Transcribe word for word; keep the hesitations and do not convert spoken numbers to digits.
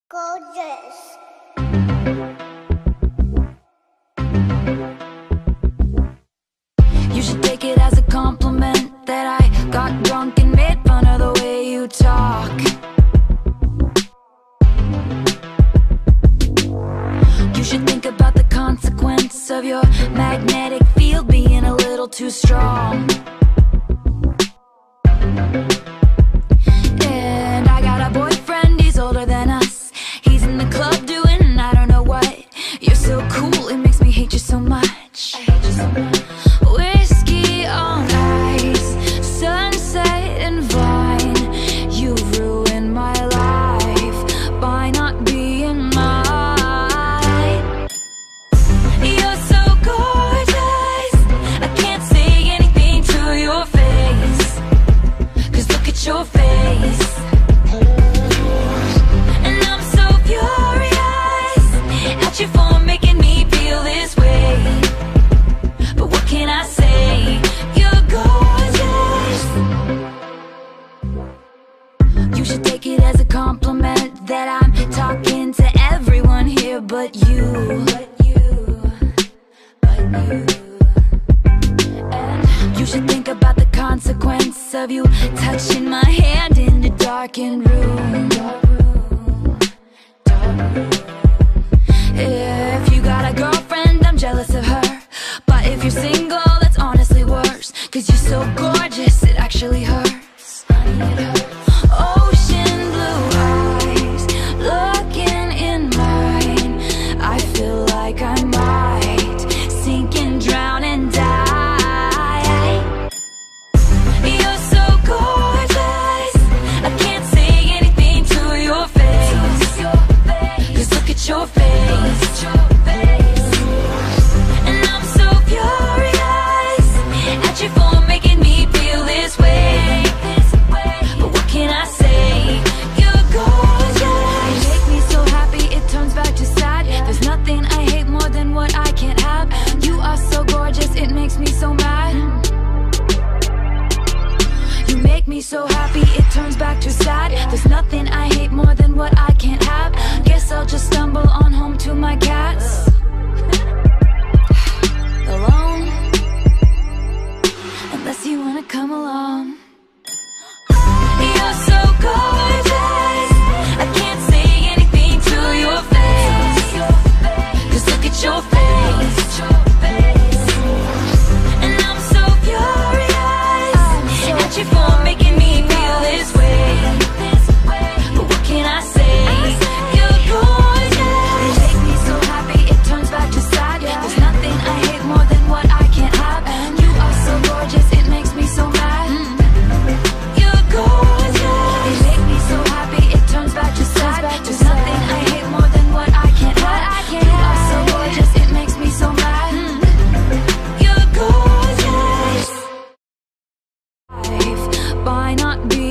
Gorgeous. You should take it as a compliment that I got drunk and made fun of the way you talk. You should think about the consequence of your magnetic field being a little too strong. And I got a boyfriend, he's older than us. He's in the club doing I don't know what. You're so cool, it makes me hate you so much. I hate you so much. Whiskey on ice, sunset and vine. You've ruined my life by not being mine. You're so gorgeous, I can't say anything to your face, 'cause look at your face. And I'm so furious at you for making me feel this way. But what can I say? You're gorgeous. You should take it as a compliment that I'm talking to everyone here but you. But you, but you. And you should think about the consequence of you touching my hand in the darkened room. Dark room, dark room. If you got a girlfriend, I'm jealous of her. But if you're single, that's honestly worse, 'cause you're so gorgeous, it actually hurts. Honey, it hurts. Ocean blue eyes, looking in mine. I feel like I might sink and drown and die. You're so gorgeous, I can't say anything to your face, 'cause look at your face. And I'm so furious at you for making me feel this way. But what can I say? You're gorgeous. You make me so happy it turns back to sad. There's nothing I hate more than what I can't have. You are so gorgeous, it makes me so mad. You make me so happy it turns back to sad. There's nothing I hate more than what I can't have. Guess I'll just stumble on home to my cats. Alone, unless you wanna come along. You're so gorgeous, I can't say anything to your face, 'cause look at your face. And I'm so furious at you for making me feel this way. But what can I say? You're gorgeous. You make me so happy it turns back to sad. There's nothing I hate more than what I can't have. You are so gorgeous, it makes me so mad. You're gorgeous. You make me so happy it turns back to sad. There's nothing I hate more than what I can't have. You are so gorgeous, it makes me so mad. You're gorgeous. By not being